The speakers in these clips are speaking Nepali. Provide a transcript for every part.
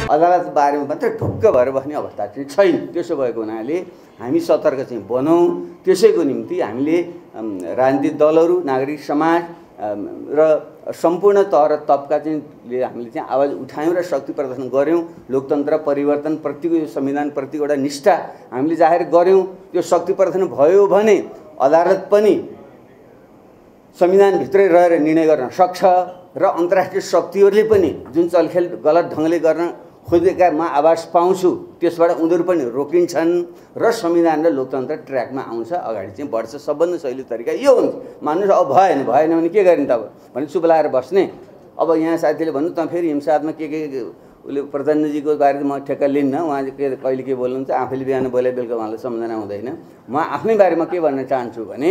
अदालत बारेमा मात्रै ढुक्क भएर बस्ने अवस्था चाहिँ छैन। त्यसो भएको हुनाले हामी सतर्क चाहिँ बनौँ। त्यसैको निम्ति हामीले राजनीतिक दलहरू, नागरिक समाज र सम्पूर्ण तह र तबका चाहिँले हामीले चाहिँ आवाज उठायौँ र शक्ति प्रदर्शन गऱ्यौँ। लोकतन्त्र परिवर्तनप्रतिको यो संविधानप्रतिको एउटा निष्ठा हामीले जाहेर गऱ्यौँ। त्यो शक्ति प्रदर्शन भयो भने अदालत पनि संविधानभित्रै रहेर निर्णय गर्न सक्छ र अन्तर्राष्ट्रिय शक्तिहरूले पनि जुन चलखेल गलत ढङ्गले गर्न खोजेका म आवाज पाउँछु त्यसबाट उनीहरू पनि रोकिन्छन् र संविधान र लोकतन्त्र ट्र्याकमा आउँछ, अगाडि चाहिँ बढ्छ। सबभन्दा सजिलो तरिका यो हुन्छ। मान्नुहोस् अब भएन भने के गर्ने त? अब भने चुप लाएर बस्ने। अब यहाँ साथीले भन्नु त फेरि हिंसात्मक के उसले प्रधानजीको बारेमा म ठेक्का लिन्न, उहाँ के कहिले के बोल्नुहुन्छ, आफैले बिहान बोले बेलुका उहाँलाई सम्झना हुँदैन। म आफ्नै बारेमा के भन्न चाहन्छु भने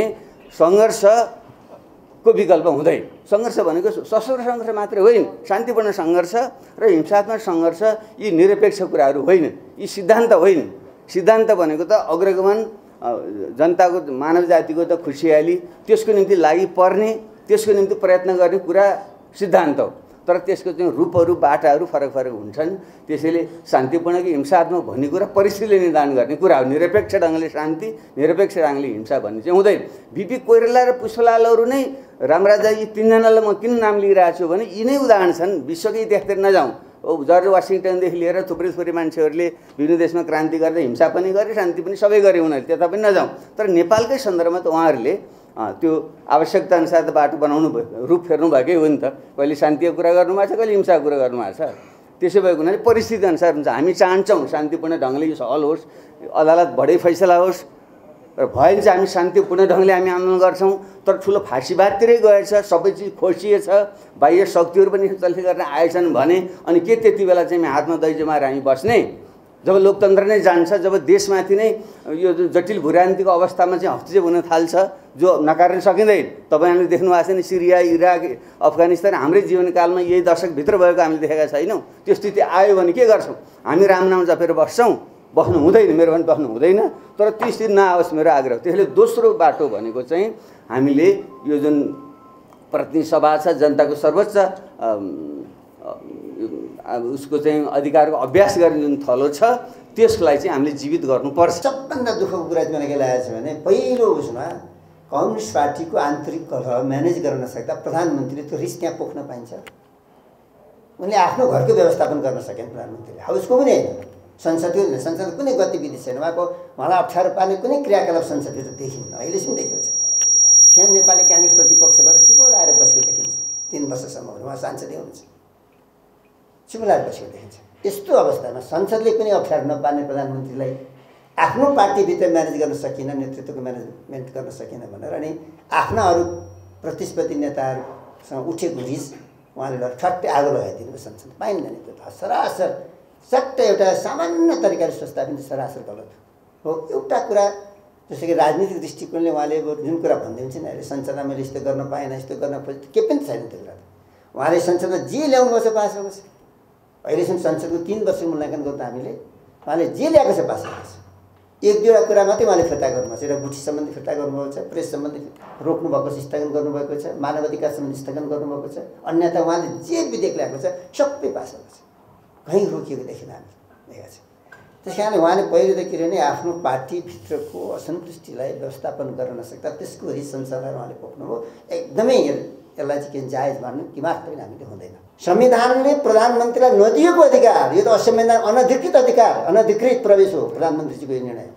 सङ्घर्षको विकल्प हुँदैन। सङ्घर्ष भनेको सशस्त्र सङ्घर्ष मात्रै होइन, शान्तिपूर्ण सङ्घर्ष र हिंसात्मक सङ्घर्ष यी निरपेक्ष कुराहरू होइन, यी सिद्धान्त होइन। सिद्धान्त भनेको त अग्रगमन, जनताको मानव जातिको त खुसियाली, त्यसको निम्ति लागि पर्ने, त्यसको निम्ति प्रयत्न गर्ने कुरा सिद्धान्त हो। तर त्यसको चाहिँ रूपहरू बाटाहरू फरक फरक हुन्छन्। त्यसैले शान्तिपूर्ण कि हिंसात्मक भन्ने कुरा परिस्थितिले निर्धारण गर्ने कुरा हो। निरपेक्ष ढङ्गले शान्ति, निरपेक्ष ढङ्गले हिंसा भन्ने चाहिँ हुँदैन। बिपी कोइराला र पुष्पलालहरू नै रामराजा यी तीनजनालाई म किन नाम लिइरहेको छु भने यी नै उदाहरण छन्। विश्वकै इतिहासतिर नजाउँ, जर्ज वासिङटनदेखि लिएर थुप्रै थुप्रै मान्छेहरूले विभिन्न देशमा क्रान्ति गर्दै हिंसा पनि गरे, शान्ति पनि सबै गरे उनीहरूले, त्यता पनि नजाउँ। तर नेपालकै सन्दर्भमा त उहाँहरूले त्यो आवश्यकता अनुसार त बाटो बनाउनु भयो, रूप फेर्नु भएकै हो नि त। कहिले शान्तिको कुरा गर्नुभएको छ, कहिले हिंसाको कुरा गर्नुभएको छ। त्यसो भएको हुनाले परिस्थिति अनुसार हुन्छ। हामी चाहन्छौँ शान्तिपूर्ण ढङ्गले यो हल होस्, अदालतबाटै फैसला होस् र भयो चाहिँ हामी शान्तिपूर्ण ढङ्गले हामी आन्दोलन गर्छौँ। तर ठुलो फाँसीवादतिरै गएछ, सबै चिज खोसिएछ, बाह्य शक्तिहरू पनि चल्ती गर्न आएछन् भने अनि के त्यति बेला चाहिँ हातमा दही जमाएर हामी बस्ने? जब लोकतन्त्र नै जान्छ, जब देशमाथि नै यो जटिल भूराजनीतिको अवस्थामा चाहिँ हस्तक्षेप हुन थाल्छ जो नकार्न सकिँदैन। तपाईँहरूले देख्नु भएको छैन सिरिया, इराक, अफगानिस्तान हाम्रै जीवनकालमा यही दशकभित्र भएको हामीले देखेका छैनौँ। त्यो स्थिति आयो भने के गर्छौँ? हामी राम नाम जपेर बस्छौँ? बस्नु हुँदैन, मेरो पनि बस्नु हुँदैन। तर त्यो स्थिति नआओस् मेरो आग्रह। त्यसैले दोस्रो बाटो भनेको चाहिँ हामीले यो जुन प्रतिनिधि सभा छ, जनताको सर्वोच्च उसको चाहिँ अधिकारको अभ्यास गर्ने जुन थलो छ त्यसलाई चाहिँ हामीले जीवित गर्नुपर्छ। सबभन्दा दुःखको कुरा चाहिँ मलाई के लागेको छ भने पहिलो उसमा कम्युनिस्ट पार्टीको आन्तरिक कलह म्यानेज गर्न नसक्दा प्रधानमन्त्रीले त्यो रिस त्यहाँ पोख्न पाइन्छ। उनले आफ्नो घरको व्यवस्थापन गर्न सकेन प्रधानमन्त्रीले, हाउसको पनि होइन, संसदको कुनै गतिविधि छैन उहाँको। उहाँलाई अप्ठ्यारो पार्ने कुनै क्रियाकलाप संसदभित्र देखिन्न, अहिलेसम्म देखिएको छ। स्वयं नेपाली काङ्ग्रेस प्रतिपक्षबाट चुप लाएर बसेको देखिन्छ। 3 वर्षसम्म उहाँ सांसदै हुनुहुन्छ, चुप लाएर बसेको देखिन्छ। यस्तो अवस्थामा संसदले पनि अप्ठ्यारो नपार्ने प्रधानमन्त्रीलाई आफ्नो पार्टीभित्र म्यानेज गर्न सकिन, नेतृत्वको म्यानेजमेन्ट गर्न सकिन भनेर अनि आफ्ना अरू प्रतिस्पर्धी नेताहरूसँग उठेको रिस उहाँले ठट्टै आगो लगाइदिनु संसद पाइँदैन। त्यो त सरासर सट्ट एउटा सामान्य तरिकाले सोच्दा पनि सरासर गलत हो। एउटा कुरा जस्तो कि राजनीतिक दृष्टिकोणले उहाँले जुन कुरा भनिदिन्छ नि, अहिले संसदमा मैले यस्तो गर्न पाएन, यस्तो गर्न खोजेँ, केही पनि छैन त्यो कुरा। उहाँले संसदमा जे ल्याउनुपर्छ पास भएको छ। अहिलेसम्म संसदको 3 वर्ष मूल्याङ्कन गर्दा हामीले उहाँले जे ल्याएको छ पास भएको छ। 1-2वटा कुरा मात्रै उहाँले फिर्ता गर्नुभएको छ। एउटा गुठी सम्बन्धी फिर्ता गर्नुभएको छ, प्रेस सम्बन्धी रोक्नुभएको छ, स्थगन गर्नुभएको छ, मानव अधिकार सम्बन्धी स्थगन गर्नुभएको छ। अन्यथा उहाँले जे विधेयक ल्याएको छ सबै पास भएको छ, कहीँ रोकिएको देखिन हामी देखेको छ। त्यस कारणले उहाँले पहिलो त के भने आफ्नो पार्टीभित्रको असन्तुष्टिलाई व्यवस्थापन गर्न नसक्दा त्यसको रिस संसारलाई उहाँले पोख्नुभयो। एकदमै यसलाई चाहिँ के जायज मान्नु किमार्थ पनि हामीले हुँदैन। संविधानले प्रधानमन्त्रीलाई नदिएको अधिकार, यो त असंवैधानिक अनधिकृत अधिकार, अनधिकृत प्रवेश हो प्रधानमन्त्रीजीको यो निर्णय।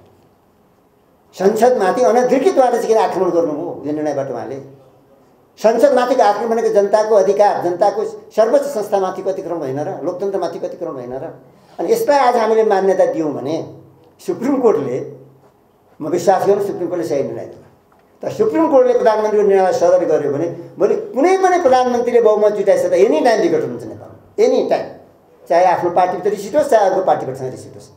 संसदमाथि अनधिकृतबाट चाहिँ किन आक्रमण गर्नुभयो यो निर्णयबाट उहाँले? संसदमाथिको आक्रमण भनेको जनताको अधिकार, जनताको सर्वोच्च संस्थामाथिको अतिक्रमण होइन र? लोकतन्त्रमाथिको अतिक्रमण होइन र? अनि यसलाई आज हामीले मान्यता दियौँ भने सुप्रिम कोर्टले, म विश्वास गर्छु सुप्रिम कोर्टले सही निर्णय दियो। तर सुप्रिम कोर्टले प्रधानमन्त्रीको निर्णयलाई सदर गर्यो भने भोलि कुनै पनि प्रधानमन्त्रीले बहुमत जुटाइछ त एनी टाइम विकट हुन्छ नेपालमा, एनी टाइम। चाहे आफ्नो पार्टीभित्र रिसिट होस्, चाहे अर्को पार्टीभित्रसँग रिसिट होस्,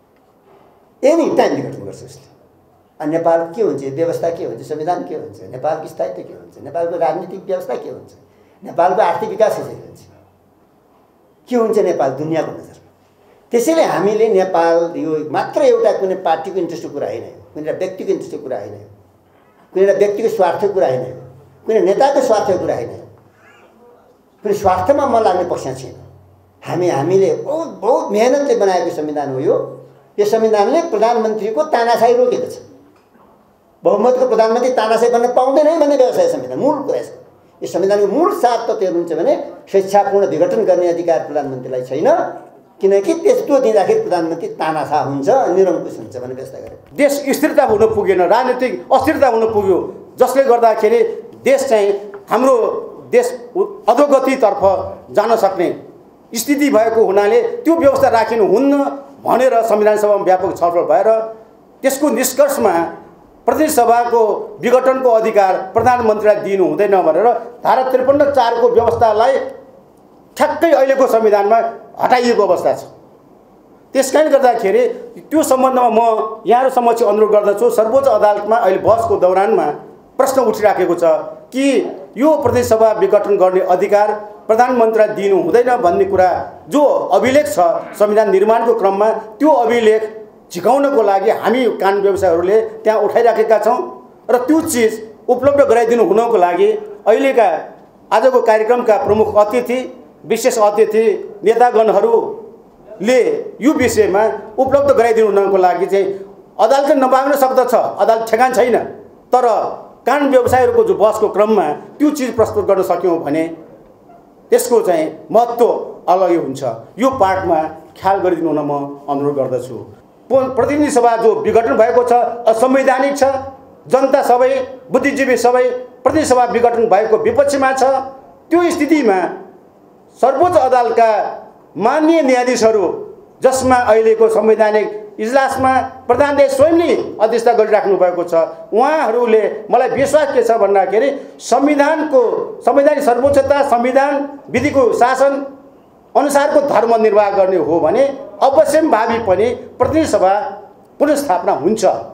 एनी टाइम विकट गर्छ उसले। अनि नेपाल के हुन्छ, व्यवस्था के हुन्छ, संविधान के हुन्छ, नेपालको स्थायित्व के हुन्छ, नेपालको राजनीतिक व्यवस्था के हुन्छ, नेपालको आर्थिक विकास कसरी हुन्छ, के हुन्छ नेपाल दुनियाँको नजरमा। त्यसैले हामीले नेपाल यो मात्र एउटा कुनै पार्टीको इन्ट्रेस्टको कुरा होइन, कुनै व्यक्तिको इन्ट्रेस्टको कुरा होइन, कुनै व्यक्तिको स्वार्थको कुरा होइन, कुनै नेताको स्वार्थको कुरा होइन, कुनै स्वार्थमा म लाग्ने पक्ष छैन। हामीले बहुत मेहनतले बनाएको संविधान हो यो संविधानले प्रधानमन्त्रीको तानाशाही रोकेको छ। बहुमतको प्रधानमन्त्री तानाशाही बन्न पाउँदैन भन्ने व्यवस्था संविधान मूल कुरा छ। यो संविधानको मूल सार तत्त्व हुन्छ भने स्वेच्छापूर्ण विघटन गर्ने अधिकार प्रधानमन्त्रीलाई छैन, किनकि त्यस्तो दिँदाखेरि प्रधानमन्त्री तानाशाह हुन्छ, निरङ्कुश हुन्छ भन्ने व्यवस्था गरे। देश स्थिरता हुन पुगेन, राजनीतिक अस्थिरता हुन पुग्यो, जसले गर्दाखेरि देश चाहिँ हाम्रो देश अधोगतितर्फ जान सक्ने स्थिति भएको हुनाले त्यो व्यवस्था राखिनु हुन्न भनेर संविधान सभामा व्यापक छलफल भएर त्यसको निष्कर्षमा प्रतिनिधि सभाको विघटनको अधिकार प्रधानमन्त्रीलाई दिनु हुँदैन भनेर धारा 53(4) को व्यवस्थालाई ठ्याक्कै अहिलेको संविधानमा हटाइएको अवस्था छ। त्यसकारण गर्दाखेरि त्यो सम्बन्धमा म यहाँहरु समक्ष अनुरोध गर्दछु, सर्वोच्च अदालतमा अहिले बहसको दौरानमा प्रश्न उठिराखेको छ कि यो प्रतिनिधि सभा विघटन गर्ने अधिकार प्रधानमन्त्रीलाई दिनु हुँदैन भन्ने कुरा जो अभिलेख छ संविधान निर्माणको क्रममा, त्यो अभिलेख झिकाउनको लागि हामी कानुन व्यवसायहरूले त्यहाँ उठाइराखेका छौँ र त्यो चिज उपलब्ध गराइदिनु हुनको लागि अहिलेका आजको कार्यक्रमका प्रमुख अतिथि, विशेष अतिथि नेतागणहरूले यो विषयमा उपलब्ध गराइदिनु हुनको लागि चाहिँ अदालतले नमाग्न सक्दछ, अदालत ठेगान छैन, तर कानुन व्यवसायहरूको जो बहसको क्रममा त्यो चिज प्रस्तुत गर्न सक्यौँ भने त्यसको चाहिँ महत्त्व अलगै हुन्छ। यो पार्टमा ख्याल गरिदिनु हुन म अनुरोध गर्दछु। प्रतिनिधि सभा जो विघटन भएको छ असंवैधानिक छ, जनता सबै बुद्धिजीवी सबै प्रतिनिधि सभा विघटन भएको विपक्षमा छ। त्यो स्थितिमा सर्वोच्च अदालतका माननीय न्यायाधीशहरू जसमा अहिलेको संवैधानिक इजलासमा प्रधानले स्वयंले अध्यक्षता गरिराख्नु भएको छ, उहाँहरूले मलाई विश्वास के छ भन्दाखेरि संवैधानिक सर्वोच्चता, संविधान विधिको शासन अनुसारको धर्म निर्वाह गर्ने हो भने अवश्य भावी पनि प्रतिनिधि सभा पुनर्स्थापना हुन्छ।